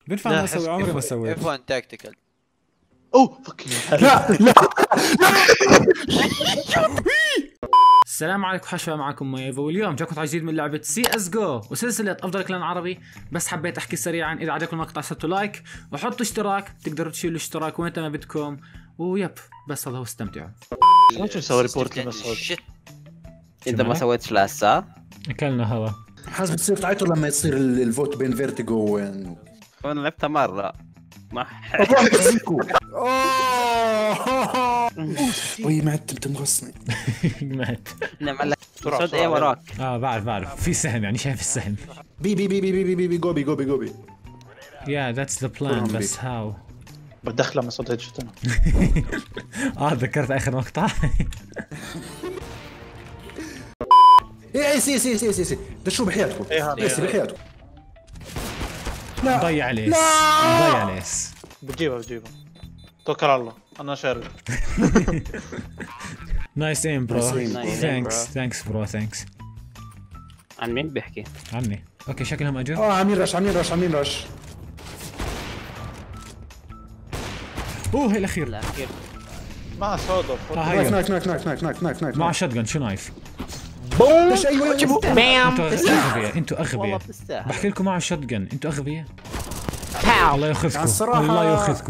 بينفع ما اسوي، عمري ما سويت. F1 tactical. اوه فك. لا لا. السلام عليكم، حشوة معكم ميفا، واليوم جاكم جديد من لعبة سي اس جو وسلسلة افضل كلان عربي. بس حبيت احكي سريعا، اذا عجبكم المقطع سووا لايك وحطوا اشتراك، تقدروا تشيلوا الاشتراك وين ما بدكم، ويب بس هذا هو، استمتعوا. شلون تسوي ريبورت لمسعود؟ انت ما سويت لسه؟ اكلنا هوا. حاسس بتصير تعيطوا لما يصير الفوت بين فيرتيجو انا لعبتها مرة ما وي مات، انت مغصني. مات. نعم على مسعود. ايه وراك؟ بعرف في سهم، يعني شايف السهم. بي بي بي بي بي بي بي جوبي جوبي جوبي. يا ذاتس ذا بلان، بس هاو. بدخله مسعود هجتنا. ذكرت اخر مقطع. ايه سي دشوا بحياتكم. ايه هذا بحياتكم. ضيع ليس، ضيع ليس. بتجيبها توكل على الله، انا شارد. نايس ايم برو. Nice aim. ثانكس برو، ثانكس. عن مين بيحكي؟ عني. اوكي شكلهم اجوا. عاملين رش. اوه الاخير. الاخير مع سودا. نايف مع شotgun. شو نايف؟ دش. ايوه بام. انتوا اغبياء. تستاهل. بحكي لكم مع شotgun، انتوا اغبياء. باو. الله ياخذكم، الصراحة. الله ياخذكم.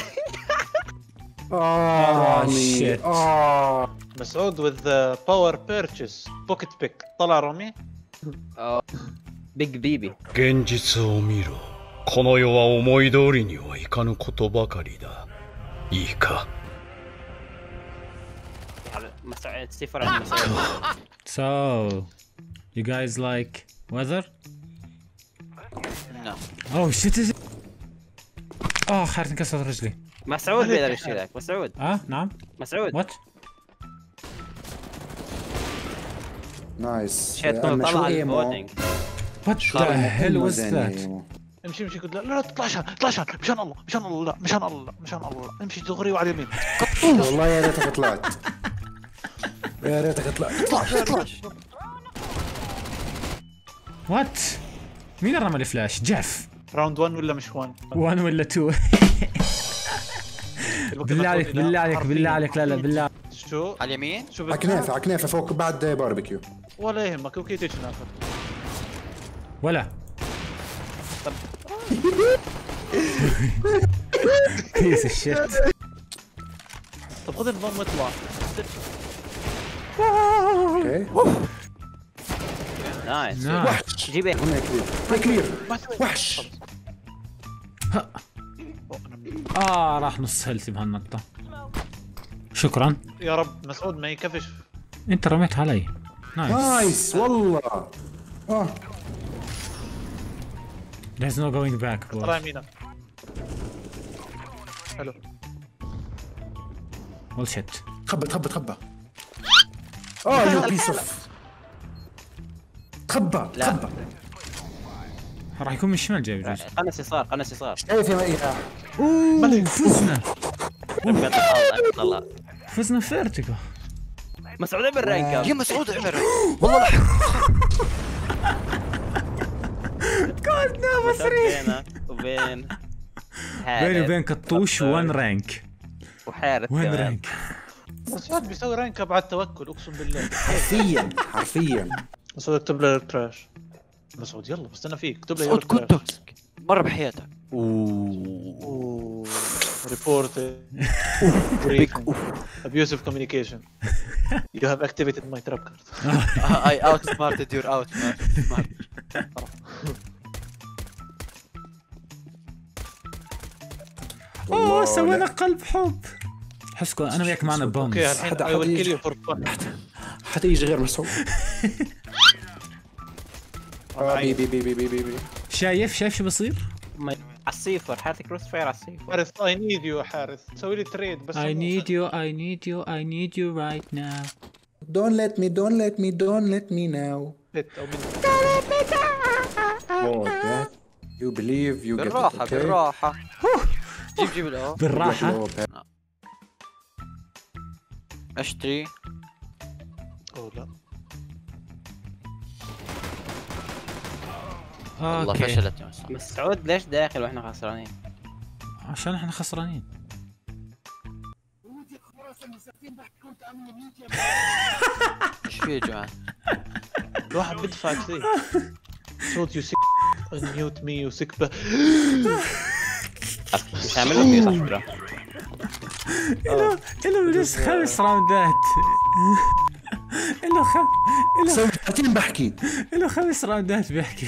شيت. مسعود with the power purchase pocket pick طلع رمي. بيج بيبي. 現実を見ろ。この世は思い通りにはいかぬことばかりだ。いいか。 مسعود صفر عن مسعود. So you guys like weather? No. Oh shit. خارج انكسرت رجلي. مسعود بيقدر يشيلك. مسعود. نعم. مسعود. وات؟ نايس. شيت طلع الفوتنج. What the hell was that? امشي قلت لا تطلعش مشان الله لا مشان الله امشي دغري وعلى اليمين. والله يا ريتك طلعت. اطلع. وات؟ مين رمى الفلاش؟ جيف. راوند 1 ولا مش 1؟ 1 ولا 2؟ بالله عليك لا بالله. شو على اليمين؟ شو عكنافه فوق بعد باربيكيو. ولا يهمك اوكي تيجي ناخذ. ولا بيس الشيت. طب خذ النظام واطلع. اوكي نايس. وحش. جيب كلير وحش. راح نص هيلثي بهالنقطة. شكرا. يا رب مسعود ما يكفش. انت رميت علي. نايس والله. There's no going back boy. طلع يمينك. حلو. well shit. خبى. يو بيس اوف. خبى. راح يكون من الشمال جاي بجوز. قنص يسار. شايف يا فزنا. طلع. فزنا فيرتيجو. مسعود بالرانك. يا مسعود عمر. والله لا. كودنا بينك وبين بيني وبين كطوش 1 رانك. وحارث 1 كمان. رانك. مسعود بيسوي رانك بعد توكل اقسم بالله. حرفيا. مسعود اكتب له تراش. مسعود يلا بستنى فيك اكتب له تراش. مرة بحياتك. ريبورت. abusive communication. You have activated my trap card. I outsmarted your outsmart. سوينا قلب حب. حسكو انا وياك معنا بومز. اوكي الحين I will kill you for fun. حتى يجي غير مسعود. بي. شايف شو بصير؟ على الصفر. حارث كروس فاير على الصفر. حارث I need you حارث سوي لي تريد بس. I need you right now. Don't let me now. You believe you get it. بالراحة. جيب الأو. بالراحة. اشتري. اوه لا. والله اوكي فشلت يا مسعود. مسعود ليش داخل واحنا خسرانين؟ عشان احنا خسرانين. ايش في يا جماعه؟ الواحد بيدفع كثير. صوت يو سك ميوت مي وسكبه. مش هعمل لك صح ترى. إله بس 5 راوندات. سوي ساعتين بحكي. إله 5 راوندات بيحكي.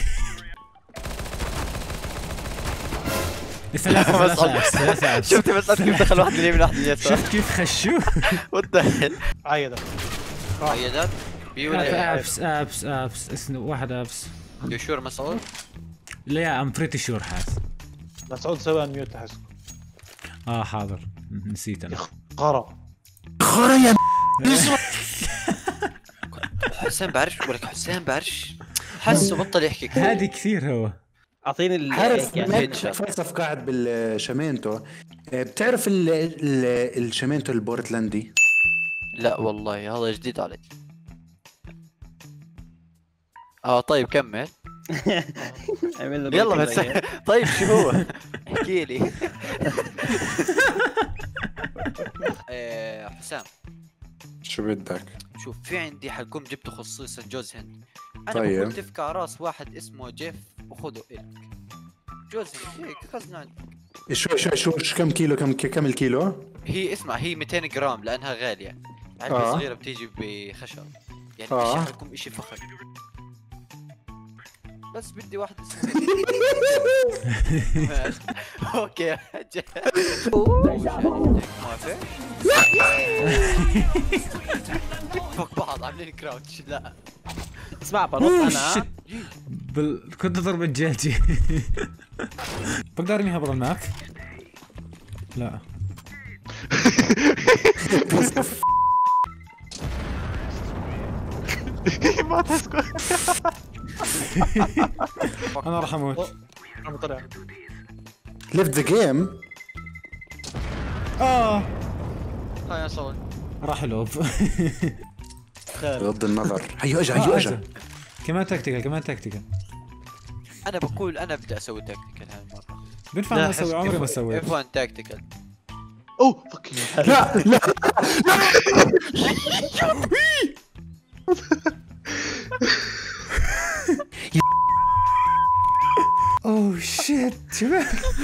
ثلاثة شفت مسعود كيف دخل واحد اليمين واحد اليسار؟ شفت كيف خشوه؟ وات عايدة عيادات بي ولا ابس اسمه واحد ابس. يو شور مسعود؟ لا ام بريتي شور حاس. مسعود سوى ميوت احس. حاضر نسيت انا. قرا خريا حسين بعرفش ولك حسين بعرفش حسه بطل يحكي كثير. هذه كثير هو. اعطيني عارف يعني فلسف قاعد بالشامينتو. بتعرف الشامينتو البورتلاندي؟ لا والله هذا جديد علي. طيب كمل. عمل له يلا كذا بس يعني. طيب شو هو؟ احكي لي. حسام شو بدك؟ شوف في عندي حلقوم جبته خصيصا جوز هند. انا طيب. بقول تفكع راس واحد اسمه جيف وخذه إلك. جوز هند هيك خزنه عندي. شو كم كيلو كم الكيلو؟ هي اسمع هي 200 جرام لانها غاليه. علبه صغيره بتيجي بخشب يعني مش حلقوم اشي فخر. بس بدي واحد اسمه اوكي موافق؟ فوق بعض عاملين كراوتش. لا اسمع بنط انا. كنت اضرب الجلجي. بقدر اني هبط الماب؟ لا. ما تسكت. انا راح اموت. عم طلع. ليفت ذا جيم. هاي يا صوت راح لوب. بغض النظر. هيو اجا. كمان تكتيكال. انا بقول انا بدي اسوي تاكتيكال هاي المره. بينفع ما اسوي عمري ما سويت. F1 تاكتيكال. اوه فك لا اوه شيت شباب.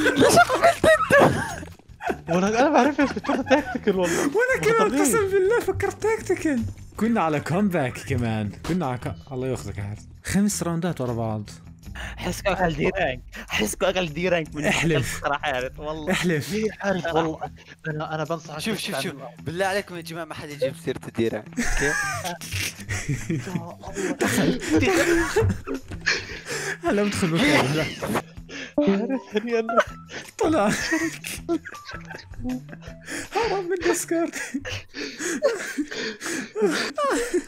انا بعرف ايش فكرت تاكتيكال والله. وانا كمان قسم بالله فكرت تكتيكال. كنا على كومباك كمان. الله ياخذك عاد. 5 راوندات ورا بعض. حسكوا اقل دي رانك. حسكوا اقل دي رانك من احلف. صراحه عارف والله. احلف. عارف والله. انا بنصحك شوف بالله عليكم يا جماعه ما حد يجيب سيره الديره. اوكي هلا بدخل مكان هلا. عارفني انا. طلع. هرب من ديسكورد.